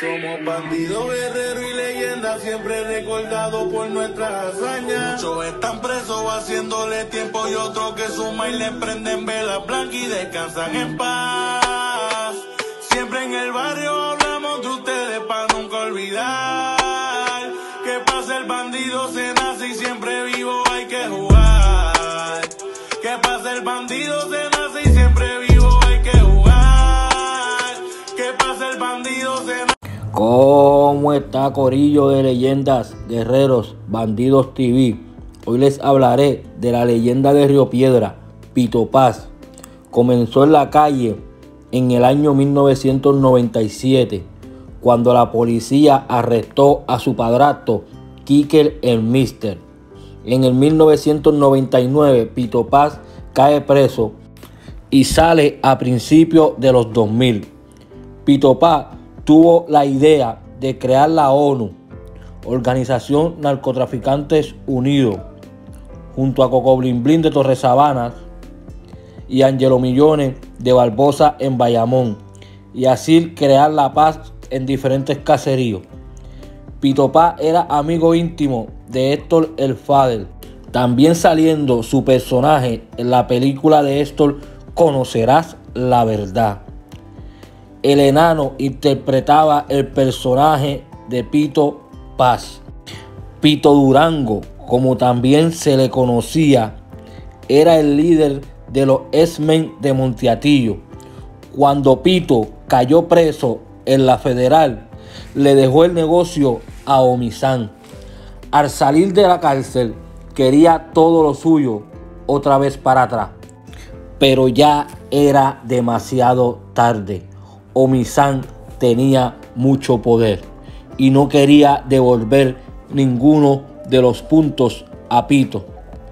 Somos bandidos, guerreros y leyendas, siempre recordados por nuestras hazañas. Muchos están presos haciéndole tiempo y otros que suman y le prenden velas blancas y descansan en paz. Siempre en el barrio hablamos de ustedes para nunca olvidar que para ser bandido se nace y siempre vivo hay que jugar. Que para ser bandido se nace y siempre vivo hay que jugar. Que para ser bandido se nace. ¿Cómo está, corillo de leyendas, guerreros, bandidos TV? Hoy les hablaré de la leyenda de Río Piedra, Pito Paz. Comenzó en la calle en el año 1997, cuando la policía arrestó a su padrastro, Kicker el Mister. En el 1999, Pito Paz cae preso y sale a principios de los 2000. Pito Paz tuvo la idea de crear la ONU, Organización Narcotraficantes Unidos, junto a Coco Blin Blin de Torresabanas y Angelo Millones de Barbosa en Bayamón, y así crear la paz en diferentes caseríos. Pito Paz era amigo íntimo de Héctor el Father, también saliendo su personaje en la película de Héctor Conocerás la Verdad. El enano interpretaba el personaje de Pito Paz. Pito Durango, como también se le conocía, era el líder de los X-Men de Monteatillo. Cuando Pito cayó preso en la Federal, le dejó el negocio a Omizán. Al salir de la cárcel, quería todo lo suyo otra vez para atrás, pero ya era demasiado tarde. Omizán tenía mucho poder y no quería devolver ninguno de los puntos a Pito.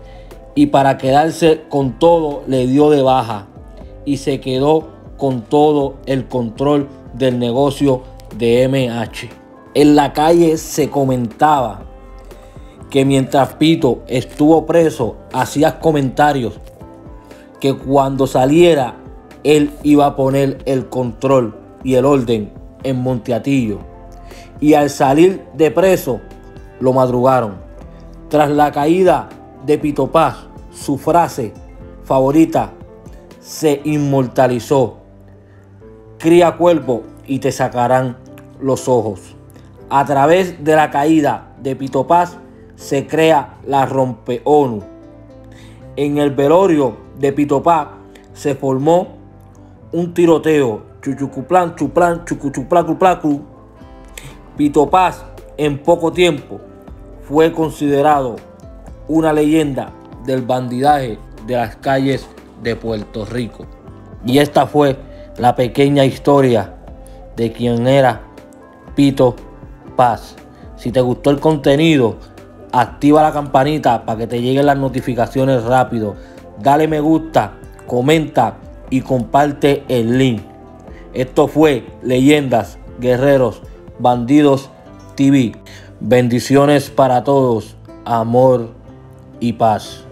Y para quedarse con todo le dio de baja y se quedó con todo el control del negocio de MH. En la calle se comentaba que mientras Pito estuvo preso hacía comentarios que cuando saliera él iba a poner el control y el orden en Monteatillo. Y al salir de preso, lo madrugaron. Tras la caída de Pito Paz, su frase favorita se inmortalizó: cría cuervo y te sacarán los ojos. A través de la caída de Pito Paz se crea la Rompe ONU. En el velorio de Pito Paz se formó un tiroteo, chuchucuplan, chuplan, chucuchuplacu. Pito Paz en poco tiempo fue considerado una leyenda del bandidaje de las calles de Puerto Rico. Y esta fue la pequeña historia de quien era Pito Paz. Si te gustó el contenido, activa la campanita para que te lleguen las notificaciones rápido. Dale me gusta, comenta y comparte el link. Esto fue Leyendas, Guerreros, Bandidos TV. Bendiciones para todos, amor y paz.